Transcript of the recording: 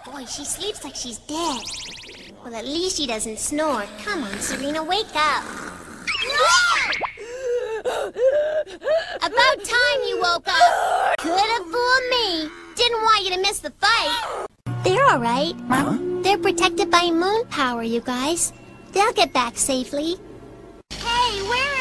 Boy, she sleeps like she's dead. Well, at least she doesn't snore. Come on, Serena, wake up. About time you woke up. Could have fooled me. Didn't want you to miss the fight. They're all right. Huh? They're protected by moon power, you guys. They'll get back safely. Hey, where